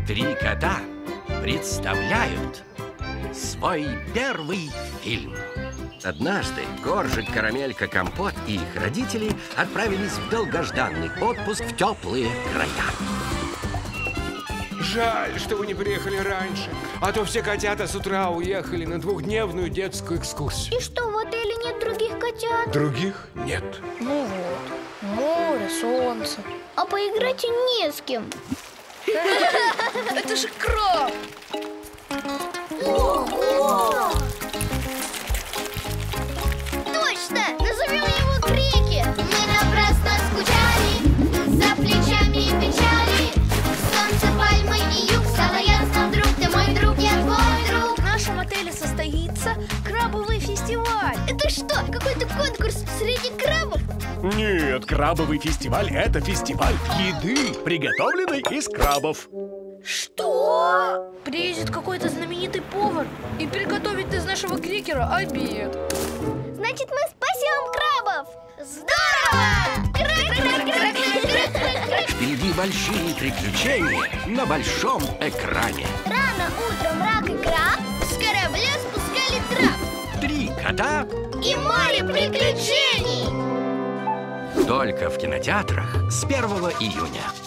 Три кота представляют свой первый фильм. Однажды Коржик, Карамелька, Компот и их родители отправились в долгожданный отпуск в теплые края. Жаль, что вы не приехали раньше, а то все котята с утра уехали на двухдневную детскую экскурсию. И что, в отеле нет других котят? Других нет. Ну вот, море, солнце. А поиграть и не с кем. Это же краб! Ого! Точно! Назовем его Крики! Мы напрасно скучали за плечами печали. Солнце, пальмы и юг, стало ясно вдруг. Ты мой друг, я твой друг. В нашем отеле состоится крабовый фестиваль. Это что, какой-то конкурс среди крабов? Нет, крабовый фестиваль – это фестиваль еды, приготовленной из крабов. Что? Приедет какой-то знаменитый повар и приготовит из нашего крекера обед. Значит, мы спасем крабов! Здорово! Впереди большие приключения на большом экране. Рано утром рак и краб с корабля спускали трап. Три кота И море приключений! только в кинотеатрах с 1 июня.